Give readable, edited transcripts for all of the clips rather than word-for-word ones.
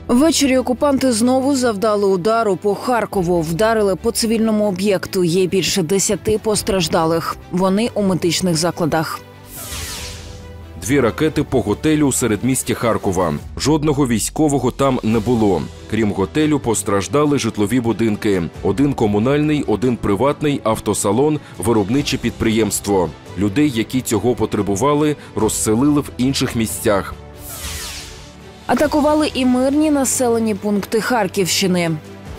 Ввечері окупанти знову завдали удару по Харкову. Вдарили по цивільному об'єкту. Є більше 10 постраждалих. Вони у медичних закладах. 2 ракети по готелю у середмісті Харкова. Жодного військового там не було. Крім готелю, постраждали житлові будинки. 1 комунальний, 1 приватний, автосалон, виробниче підприємство. Людей, які цього потребували, розселили в інших місцях. Атакували і мирні населені пункти Харківщини.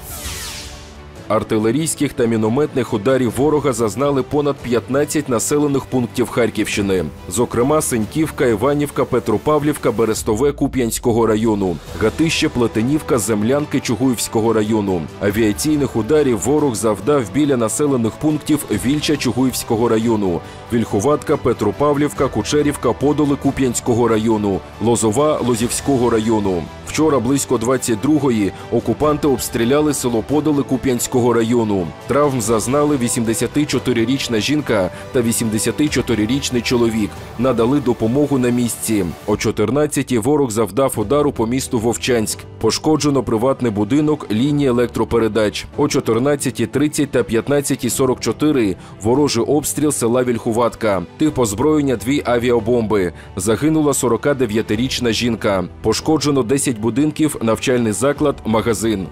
Артилерійських та мінометних ударів ворога зазнали понад 15 населених пунктів Харківщини. Зокрема, Синьківка, Іванівка, Петропавлівка, Берестове Куп'янського району, Гатище, Плетенівка, Землянки Чугуївського району. Авіаційних ударів ворог завдав біля населених пунктів Вільча Чугуївського району, Вільховатка, Петропавлівка, Кучерівка, Подоли Куп'янського району, Лозова Лозівського району. Вчора близько 22-ї окупанти обстріляли село Подоли Куп'янського району. Травм зазнали 84-річна жінка та 84-річний чоловік. Надали допомогу на місці. О 14-й ворог завдав удару по місту Вовчанськ. Пошкоджено приватний будинок, лінії електропередач. О 14:30 та 15:44 ворожий обстріл села Вільхуватка. Тип озброєння 2 авіабомби. Загинула 49-річна жінка. Пошкоджено 10 будинків, навчальний заклад, магазин.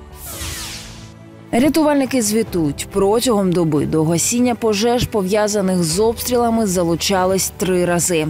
Рятувальники звітують, протягом доби до гасіння пожеж, пов'язаних з обстрілами, залучались 3 рази.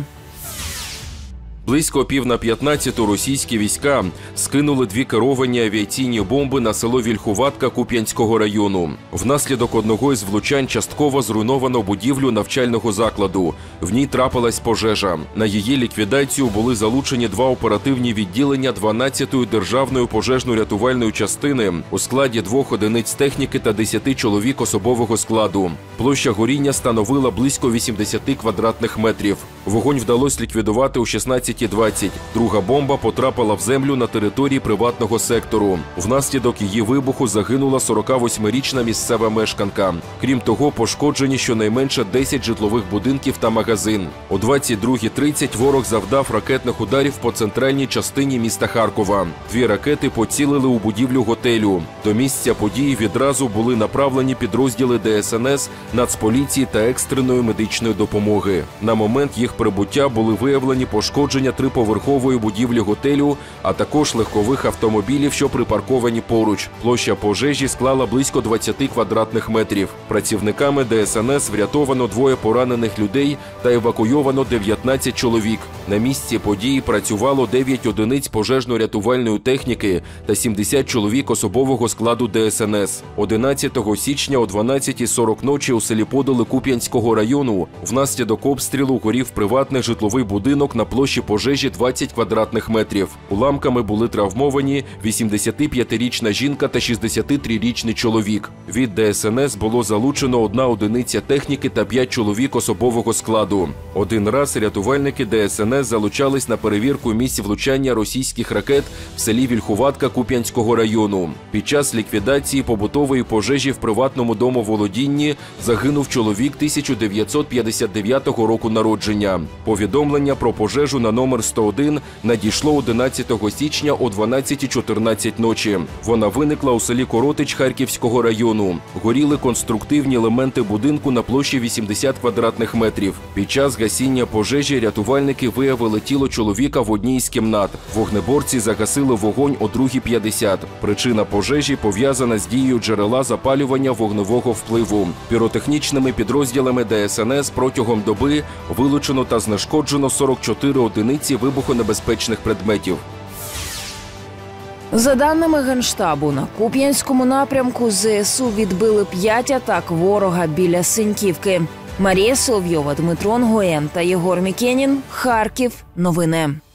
Близько 14:15 російські війська скинули 2 керовані авіаційні бомби на село Вільхуватка Куп'янського району. Внаслідок одного із влучань частково зруйновано будівлю навчального закладу. В ній трапилась пожежа. На її ліквідацію були залучені 2 оперативні відділення 12-ї державної пожежно-рятувальної частини у складі 2 одиниць техніки та 10 чоловік особового складу. Площа горіння становила близько 80 квадратних метрів. Вогонь вдалося ліквідувати о 16:20. Друга бомба потрапила в землю на території приватного сектору. Внаслідок її вибуху загинула 48-річна місцева мешканка. Крім того, пошкоджені щонайменше 10 житлових будинків та магазин. О 22:30 ворог завдав ракетних ударів по центральній частині міста Харкова. 2 ракети поцілили у будівлю готелю. До місця події відразу були направлені підрозділи ДСНС, Нацполіції та екстреної медичної допомоги. На момент їх прибуття були виявлені пошкодження 3-поверхової будівлі готелю, а також легкових автомобілів, що припарковані поруч. Площа пожежі склала близько 20 квадратних метрів. Працівниками ДСНС врятовано 2 поранених людей та евакуйовано 19 чоловік. На місці події працювало 9 одиниць пожежно-рятувальної техніки та 70 чоловік особового складу ДСНС. 11 січня о 12:40 ночі у селі Подоли Куп'янського району внаслідок обстрілу горів приватний житловий будинок на площі пожежі 20 квадратних метрів. Уламками були травмовані 85-річна жінка та 63-річний чоловік. Від ДСНС було залучено 1 одиниця техніки та 5 чоловік особового складу. 1 раз рятувальники ДСНС залучались на перевірку місць влучання російських ракет в селі Вільхуватка Куп'янського району. Під час ліквідації побутової пожежі в приватному домоволодінні загинув чоловік 1959 року народження. Повідомлення про пожежу на номер 101 надійшло 11 січня о 12:14 ночі. Вона виникла у селі Коротич Харківського району. Горіли конструктивні елементи будинку на площі 80 квадратних метрів. Під час гасіння пожежі рятувальники виявили тіло чоловіка в одній з кімнат. Вогнеборці загасили вогонь о 2:50. Причина пожежі пов'язана з дією джерела запалювання вогневого впливу. Піротехнічними підрозділами ДСНС протягом доби вилучено та знешкоджено 44 одиниці вибухонебезпечних предметів. За даними Генштабу, на Куп'янському напрямку ЗСУ відбили 5 атак ворога біля Синьківки. Марія Соловйова, Дмитро Нгоєн та Єгор Мікенін. Харків. Новини.